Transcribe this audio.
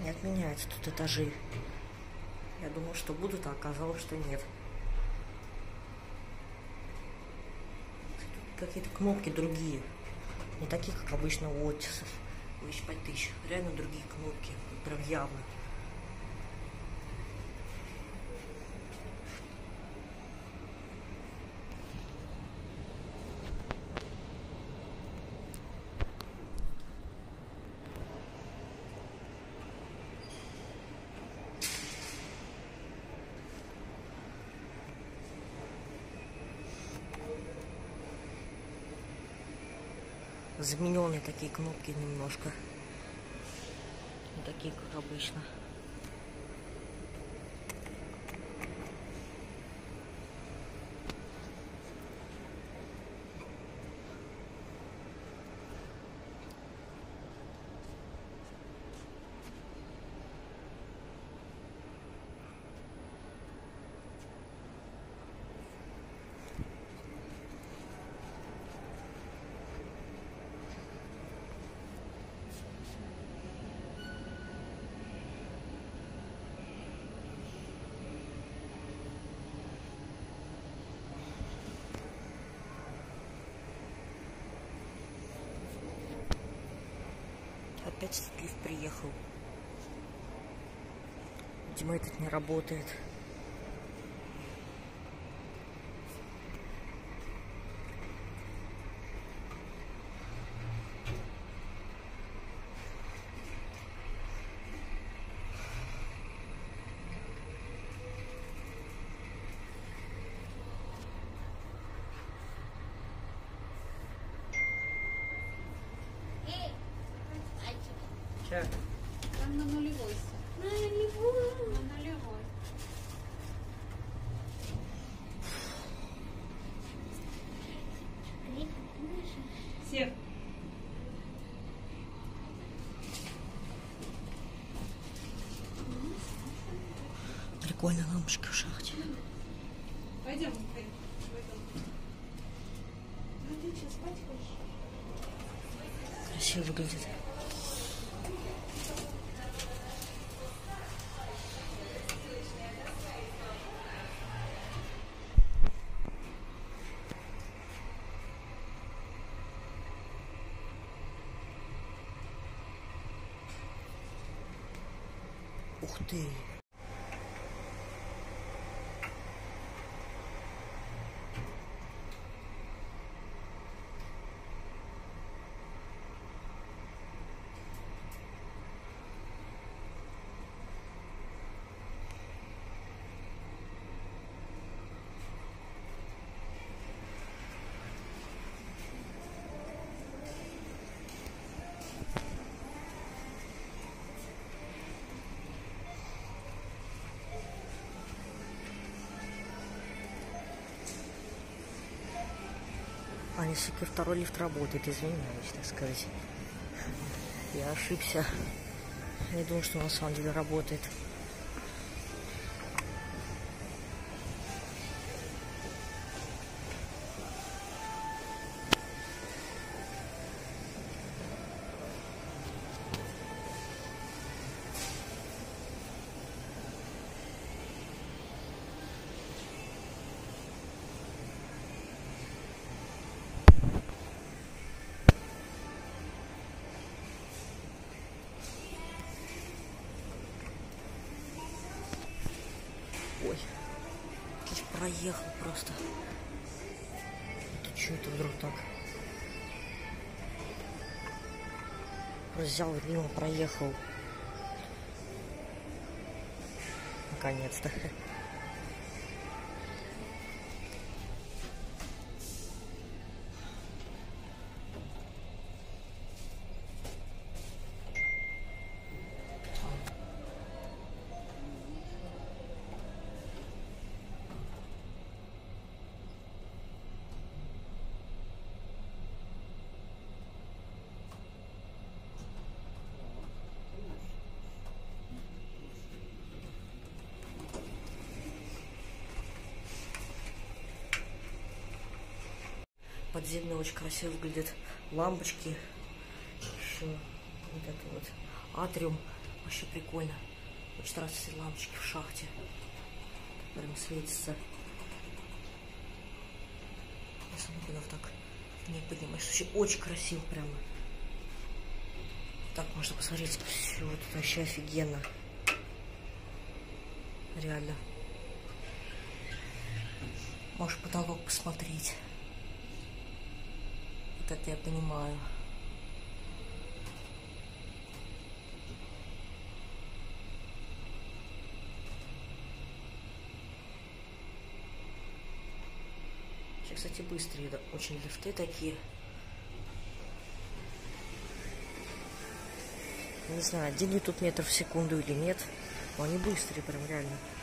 не отменяются тут этажи. Я думал, что будут, а оказалось, что нет. Тут какие-то кнопки другие. Не такие, как обычно у Otis'ов. 5000. Реально другие кнопки. Прям явно. Замененные такие кнопки немножко. Не такие, как обычно. Опять лифт приехал. Видимо, этот не работает. Че? Там на нулевой. На нулевой. На нулевой. Сев. Прикольно, лампочки в шахте. Пойдем. А ты что, спать хочешь? Красиво выглядит. Ух ты! А если второй лифт работает, извиняюсь, так сказать. Я ошибся. Я не думал, что он на самом деле работает. Ой, чуть проехал просто. Это что это вдруг так? Взял и мимо проехал. Наконец-то. Подземный очень красиво выглядит. Лампочки. Еще вот это вот атриум. Вообще прикольно. Очень нравятся эти лампочки в шахте. Прям светится. Если мы так не поднимаешь. Очень красиво прямо. Так можно посмотреть. Все, тут вообще офигенно. Реально. Можешь потолок посмотреть. Вот это я понимаю. Сейчас, кстати, быстрые, да, очень лифты такие. Не знаю, один ли тут метр в секунду или нет. Но они быстрые, прям реально.